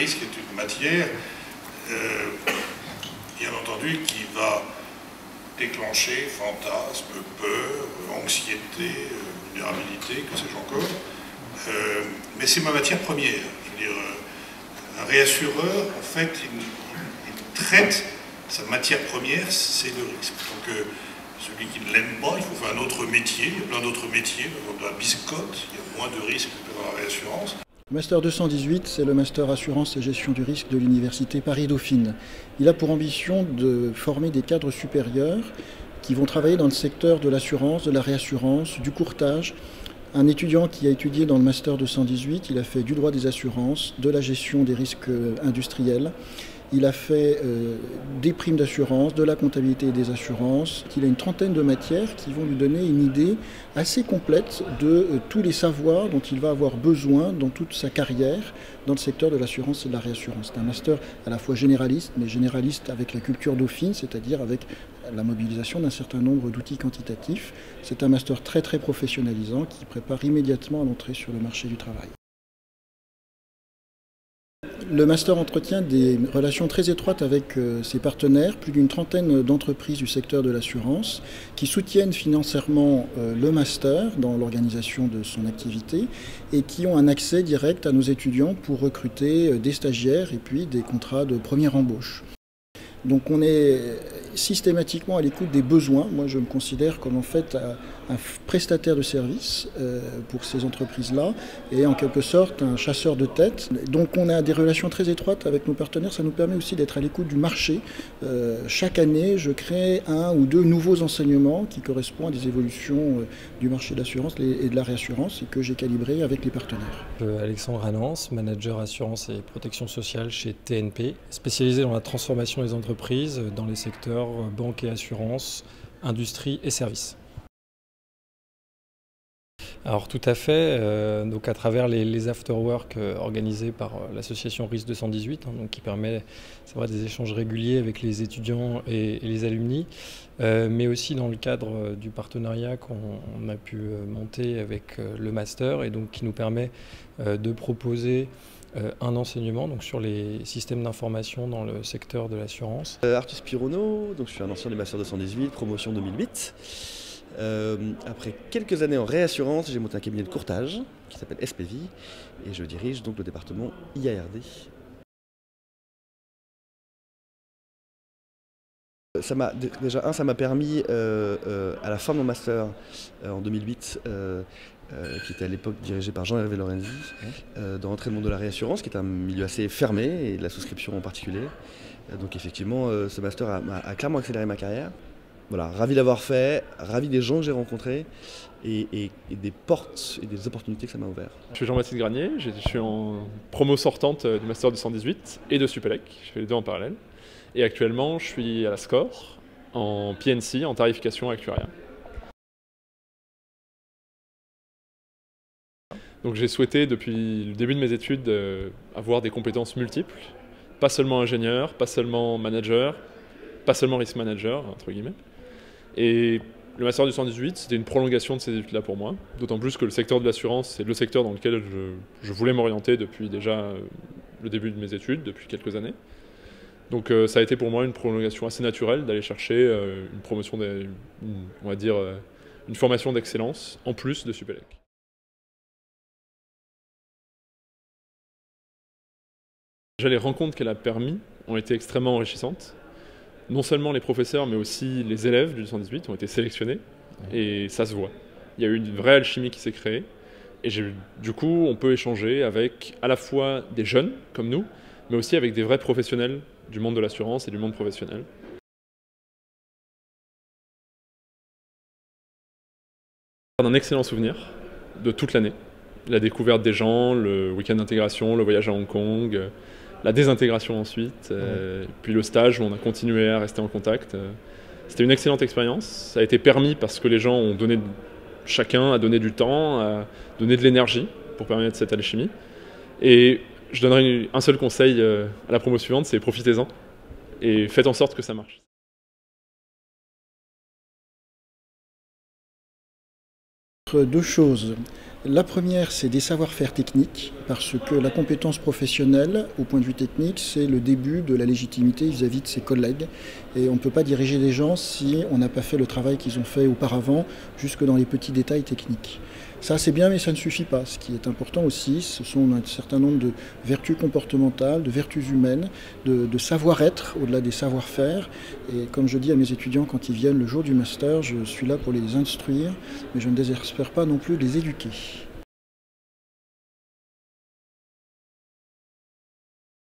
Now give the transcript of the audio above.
risque est une matière, bien entendu, qui va déclencher fantasmes, peur, anxiété, vulnérabilité, que sais-je encore. Mais c'est ma matière première. Je veux dire, un réassureur, en fait, il traite sa matière première, c'est le risque. Donc, celui qui ne l'aime pas, il faut faire un autre métier. Il y a plein d'autres métiers, dans la biscotte, il y a moins de risques que dans la réassurance. Le Master 218, c'est le Master Assurance et Gestion du risque de l'Université Paris-Dauphine. Il a pour ambition de former des cadres supérieurs qui vont travailler dans le secteur de l'assurance, de la réassurance, du courtage. Un étudiant qui a étudié dans le Master 218, il a fait du droit des assurances, de la gestion des risques industriels. Il a fait des primes d'assurance, de la comptabilité et des assurances. Il a une trentaine de matières qui vont lui donner une idée assez complète de tous les savoirs dont il va avoir besoin dans toute sa carrière dans le secteur de l'assurance et de la réassurance. C'est un master à la fois généraliste, mais généraliste avec la culture dauphine, c'est-à-dire avec la mobilisation d'un certain nombre d'outils quantitatifs. C'est un master très très professionnalisant qui prépare immédiatement à l'entrée sur le marché du travail. Le Master entretient des relations très étroites avec ses partenaires, plus d'une trentaine d'entreprises du secteur de l'assurance qui soutiennent financièrement le Master dans l'organisation de son activité et qui ont un accès direct à nos étudiants pour recruter des stagiaires et puis des contrats de première embauche. Donc on est systématiquement à l'écoute des besoins. Moi je me considère comme en fait un prestataire de service pour ces entreprises-là et en quelque sorte un chasseur de tête. Donc on a des relations très étroites avec nos partenaires, ça nous permet aussi d'être à l'écoute du marché. Chaque année je crée 1 ou 2 nouveaux enseignements qui correspondent à des évolutions du marché de l'assurance et de la réassurance et que j'ai calibré avec les partenaires. Alexandre Ranance, manager assurance et protection sociale chez TNP, spécialisé dans la transformation des entreprises dans les secteurs banque et assurance, industrie et services. Alors tout à fait, donc à travers les after-work organisés par l'association RIS 218, donc qui permet des échanges réguliers avec les étudiants et les alumni, mais aussi dans le cadre du partenariat qu'on a pu monter avec le master et donc qui nous permet de proposer un enseignement donc sur les systèmes d'information dans le secteur de l'assurance. Arthus Pironneau, donc je suis un ancien du Master 218, promotion 2008. Après quelques années en réassurance, j'ai monté un cabinet de courtage qui s'appelle SPV et je dirige donc le département IARD. Ça m'a permis à la fin de mon master en 2008, qui était à l'époque dirigé par Jean-Hervé Lorenzi, de rentrer dans le monde de la réassurance, qui est un milieu assez fermé, et de la souscription en particulier. Donc effectivement, ce master a clairement accéléré ma carrière. Voilà, ravi d'avoir fait, ravi des gens que j'ai rencontrés et des portes et des opportunités que ça m'a ouvert. Je suis Jean-Baptiste Granier, je suis en promo sortante du Master 218 et de Supélec, je fais les deux en parallèle. Et actuellement, je suis à la SCOR, en PNC, en tarification actuariat. Donc j'ai souhaité, depuis le début de mes études, avoir des compétences multiples. Pas seulement ingénieur, pas seulement manager, pas seulement risk manager, entre guillemets. Et le Master 218, c'était une prolongation de ces études-là pour moi. D'autant plus que le secteur de l'assurance, c'est le secteur dans lequel je voulais m'orienter depuis déjà le début de mes études, depuis quelques années. Donc ça a été pour moi une prolongation assez naturelle d'aller chercher une promotion, on va dire, une formation d'excellence en plus de Supélec. Déjà, les rencontres qu'elle a permis ont été extrêmement enrichissantes. Non seulement les professeurs, mais aussi les élèves du 218 ont été sélectionnés, et ça se voit. Il y a eu une vraie alchimie qui s'est créée, et du coup, on peut échanger avec à la fois des jeunes, comme nous, mais aussi avec des vrais professionnels du monde de l'assurance et du monde professionnel. Un excellent souvenir de toute l'année. La découverte des gens, le week-end d'intégration, le voyage à Hong Kong, la désintégration ensuite, puis le stage où on a continué à rester en contact. C'était une excellente expérience. Ça a été permis parce que les gens ont donné, chacun a donné du temps, a donné de l'énergie pour permettre cette alchimie. Et je donnerai un seul conseil à la promo suivante, c'est profitez-en et faites en sorte que ça marche. Deux choses. La première, c'est des savoir-faire techniques, parce que la compétence professionnelle, au point de vue technique, c'est le début de la légitimité vis-à-vis de ses collègues. Et on ne peut pas diriger des gens si on n'a pas fait le travail qu'ils ont fait auparavant, jusque dans les petits détails techniques. Ça, c'est bien, mais ça ne suffit pas. Ce qui est important aussi, ce sont un certain nombre de vertus comportementales, de vertus humaines, de savoir-être, au-delà des savoir-faire. Et comme je dis à mes étudiants quand ils viennent le jour du master, je suis là pour les instruire, mais je ne désespère pas non plus de les éduquer.